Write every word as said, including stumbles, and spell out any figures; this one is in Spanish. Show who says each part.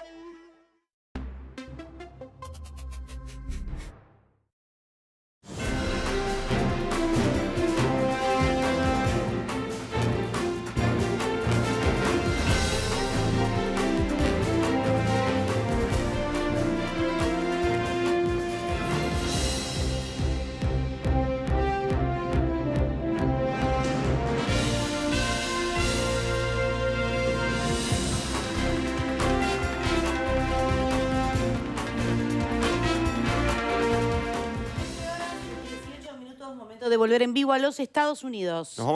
Speaker 1: De volver en vivo a los Estados Unidos.